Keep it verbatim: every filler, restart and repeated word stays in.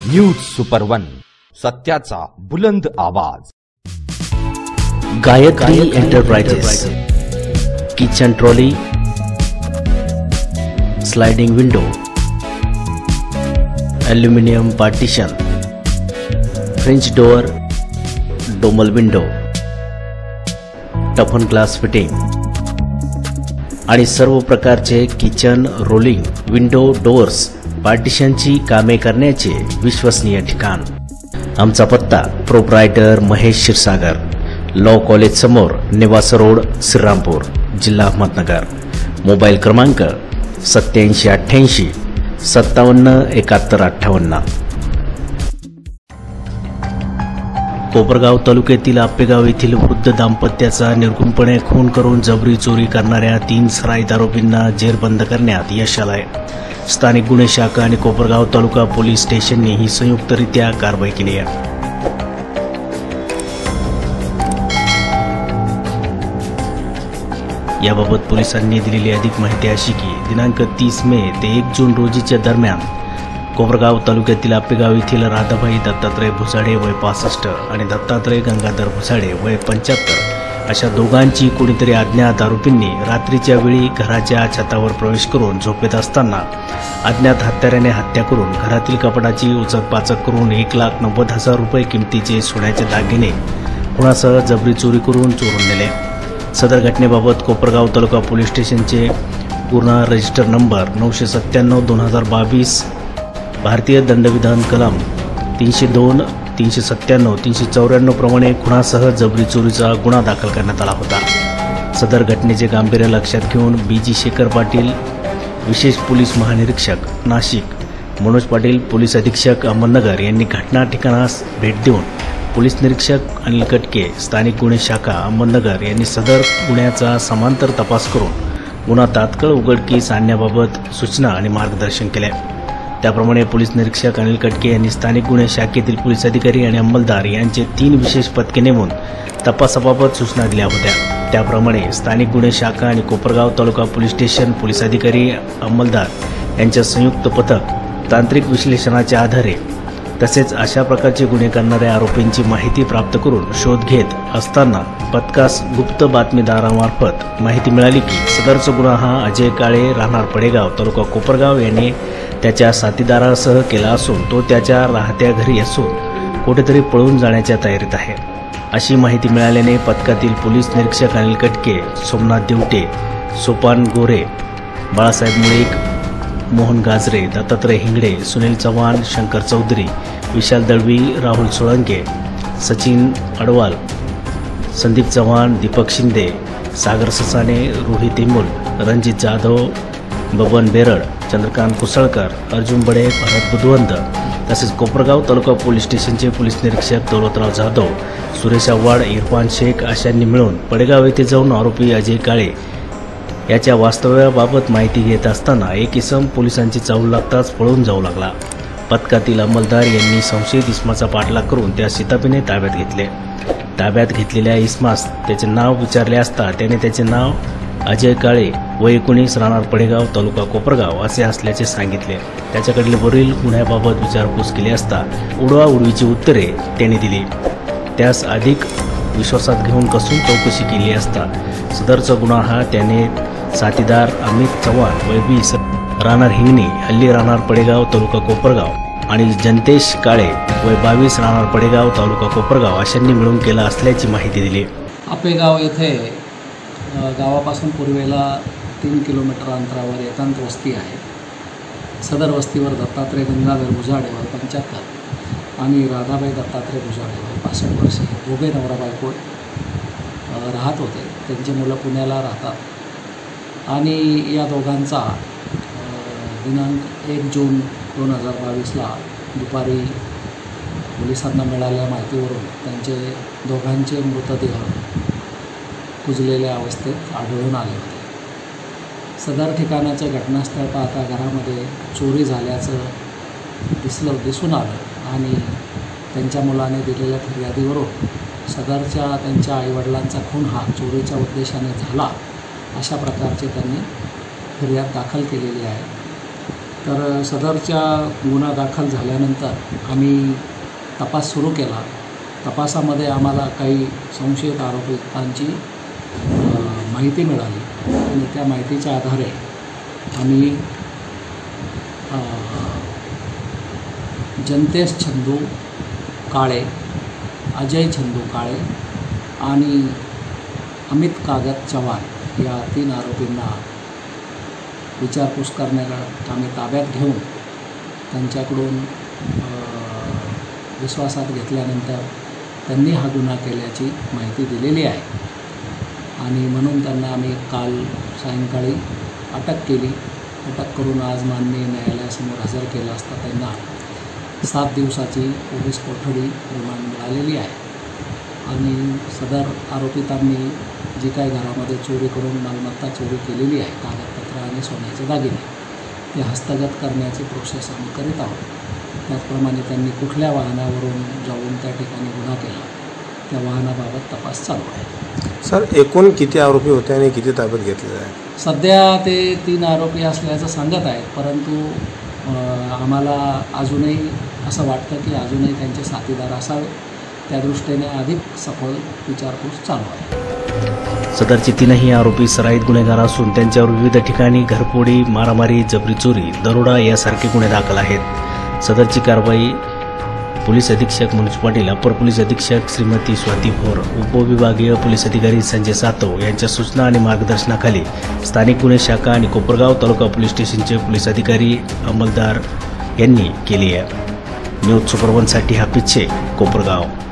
News super one, सत्याचा बुलंद आवाज। Gayatri enterprises, kitchen trolley, sliding window, aluminium partition, french door, domal window, toughen glass fitting आणि सर्व प्रकारचे किचन रोलिंग, विंडो, डोअर्स, पार्टिशनची कामे करण्याचे विश्वसनीय ठिकाण। आमचा पत्ता proprietor Mahesh Kshirsagar, law college समोर, निवास रोड, श्रीरामपूर, जिल्हा अहमदनगर। मोबाईल क्रमांक सत्याऐंशी अठ्ठ्याऐंशी सत्तावन्न एकाहत्तर अठ्ठावन्न। कोपरगाव तालुक्यातील आपेगाव येथील वृद्ध दाम्पत्याचा निर्गुणपणे खून करून जबरी चोरी करणाऱ्या तीन सराईत आरोपींना जेरबंद करण्यात यश आलंय। स्थानिक गुन्हे शाखा आणि कोपरगाव तालुका पोलीस स्टेशनने ही संयुक्तरित्या कारवाई केली आहे। याबाबत पोलिसांनी दिलेली अधिक माहिती अशी की दिनांक तीस मे ते एक जून रोजीच्या दरम्यान कोपरगाव तालुक्यातील आपेगाव येथील राधाबाई दत्तात्रय भुसाडे वय पासष्ट आणि दत्तात्रय गंगाधर भुसाडे वय पंच्याहत्तर अशा दोघांची कोणीतरी अज्ञात आरोपींनी रात्रीच्या वेळी घराच्या छतावर प्रवेश करून झोपेत असताना अज्ञात हत्याराने हत्या करून घरातील कपाटाची उचकपाचक करून एक लाख नव्वद हजार रुपये किमतीचे सोन्याचे दागिने खुणासह जबरी चोरी करून चोरून नेले। सदर घटनेबाबत कोपरगाव तालुका पोलीस स्टेशनचे गुन्हा रजिस्टर नंबर नऊशे सत्त्याण्णव दोन हजार बावीस भारतीय दंडविधान कलम तीनशे दोन तीनशे सत्त्याण्णव तीनशे चौऱ्याण्णव प्रमाणे खुणासह जबरी चोरीचा गुन्हा दाखल करण्यात आला होता। सदर घटनेचे गांभीर्य लक्षात घेऊन बी जी शेखर पाटील, विशेष पोलीस महानिरीक्षक नाशिक, मनोज पाटील, पोलीस अधीक्षक अहमदनगर यांनी घटना ठिकाणास भेट देऊन पोलीस निरीक्षक अनिल कटके, स्थानिक गुन्हे शाखा अहमदनगर यांनी सदर गुन्ह्याचा समांतर तपास करून गुन्हा तात्काळ उघडकीस आणण्याबाबत सूचना आणि मार्गदर्शन केले। त्याप्रमाणे पोलीस निरीक्षक अनिल कटके यांनी स्थानिक गुन्हे शाखेतील पोलीस अधिकारी आणि अंमलदार यांचे तीन विशेष पथके नेमून तपासाबाबत सूचना दिल्या होत्या। त्याप्रमाणे स्थानिक गुन्हे शाखा आणि Kopargaon taluka police station police अधिकारी अंमलदार यांच्या संयुक्त पथक तांत्रिक विश्लेषणाच्या आधारे तसेच अशा प्रकारचे गुन्हे करणाऱ्या आरोपींची माहिती प्राप्त करून शोध घेत असताना पथकास गुप्त बातमीदारामार्फत माहिती मिळाली की सदरचा गुन्हा हा अजय काळे राहणार पडेगाव तालुका कोपरगाव यांनी त्याच्या साथीदारासह केला असून तो त्याच्या राहत्या घरी असून कुठेतरी पळून जाण्याच्या तयारीत आहे अशी माहिती मिळाल्याने पथकातील पोलीस निरीक्षक अनिल कटके, सोमनाथ देवटे, सोपान गोरे, बाळासाहेब मुळीक, मोहन गाजरे, दत्तात्रय हिंगडे, सुनील चव्हाण, शंकर चौधरी, विशाल दळवी, राहुल सोळंके, सचिन अडवाल, संदीप चव्हाण, दीपक शिंदे, सागर ससाने, रोहित इमुल, रणजित जाधव, बबन बेरड, चंद्रकांत कुसळकर, अर्जुन बडे, भरत बुधवंत तसेच कोपरगाव तालुका पोलीस स्टेशनचे पोलीस निरीक्षक दौलतराव जाधव, सुरेश आव्हाड, इरफान शेख अशांनी मिळून पडेगाव येथे जाऊन आरोपी अजय काळे याच्या वास्तव्याबाबत माहिती घेत असताना एक इसम पोलिसांची चाहूल लागताच पळून जाऊ लागला। पथकातील अंमलदार यांनी संशयित इसमाचा पाठलाग करून त्या शिताफीने ताब्यात घेतले। ताब्यात घेतलेल्या इसमास त्याचे नाव विचारले असता त्याने त्याचे नाव अजय काळे व एकोणीस राहणार पडेगाव तालुका कोपरगाव असे असल्याचे सांगितले। त्याच्याकडील वरील गुन्ह्याबाबत विचारपूस केली असता उडवा उडवीची उत्तरे त्याने दिली। त्यास अधिक विश्वासात घेऊन कसून चौकशी केली असता सदरचा गुन्हा हा त्याने साथीदार अमित चव्हाण वय वीस राहणार हिंगणी, हल्ली राहणार पडेगाव तालुका कोपरगाव आणि जनतेश काळे वय बावीस राहणार पडेगाव तालुका कोपरगाव अशांनी मिळून केला असल्याची माहिती दिली। आपेगाव येथे गावापासून पूर्वेला तीन किलोमीटर अंतरावर एकांत वस्ती आहे। सदर वस्तीवर दत्तात्रय गंगाधर भुसाडे वर पंच्याहत्तर आणि राधाबाई दत्तात्रय भुसाडे वर पासष्ट वर्षे दोघे नवरा बायको राहत होते। त्यांची मुलं पुण्याला राहतात आणि या दोघांचा दिनांक एक जून दोन हजार बावीसला दुपारी पोलिसांना मिळालेल्या माहितीवरून त्यांचे दोघांचे मृतदेह कुजलेल्या अवस्थेत आढळून आले होते। सदर ठिकाणाचं घटनास्थळ पाहता घरामध्ये चोरी झाल्याचं दिसलं दिसून आलं आणि त्यांच्या मुलाने दिलेल्या फिर्यादीवरून सदरच्या त्यांच्या आईवडिलांचा खून हा चोरीच्या उद्देशाने झाला अशा प्रकारचे त्यांनी फिर्याद दाखल केलेली आहे। तर सदरच्या गुन्हा दाखल झाल्यानंतर आम्ही तपास सुरू केला. तपासामध्ये आम्हाला काही संशयित आरोपितांची माहिती मिळाली आणि त्या माहितीच्या आधारे आम्ही जनतेश छंदू काळे, अजय छंदू काळे आणि अमित कागत चव्हाण या तीन आरोपींना विचारपूस करण्यात आम्ही ताब्यात घेऊन त्यांच्याकडून विश्वासात घेतल्यानंतर त्यांनी हा गुन्हा केल्याची माहिती दिलेली आहे आणि म्हणून त्यांना आम्ही काल सायंकाळी अटक केली. अटक करून आज माननीय न्यायालयासमोर हजर केलं असता त्यांना सात दिवसाची पोलीस कोठडी रिमांड मिळालेली आहे आणि सदर आरोपितांनी जी काही घरामध्ये चोरी करून मालमत्ता चोरी केलेली आहे, कागदपत्र आणि सोन्याचे दागिने, ते हस्तगत करण्याची प्रोसेस आम्ही करीत आहोत. त्याचप्रमाणे त्यांनी कुठल्या वाहनावरून जाऊन त्या ठिकाणी गुन्हा केला त्या वाहनाबाबत तपास चालू आहे. सर, एकूण किती आरोपी होते आणि किती ताब्यात घेतलेले आहे? सध्या ते तीन आरोपी असल्याचं सांगत आहेत, परंतु आम्हाला अजूनही असं वाटतं की अजूनही त्यांचे साथीदार असावे. त्या दृष्टीने अधिक सखोल विचारपूस चालू आहे. सदरचे तीनही आरोपी सराईत गुन्हेगार असून त्यांच्यावर विविध ठिकाणी घरफोडी, मारामारी, जबरी चोरी, दरोडा यासारखे गुन्हे दाखल आहेत. सदरची कारवाई पोलीस अधीक्षक मनोज पाटील, अपर पोलीस अधीक्षक श्रीमती स्वाती भोर, उपविभागीय पोलीस अधिकारी संजय सातव यांच्या सूचना आणि मार्गदर्शनाखाली स्थानिक गुन्हे शाखा आणि कोपरगाव तालुका पोलीस स्टेशनचे पोलीस अधिकारी अंमलदार यांनी केली आहे. न्यूज सुपर वनसाठी हाफिज शेख, कोपरगाव.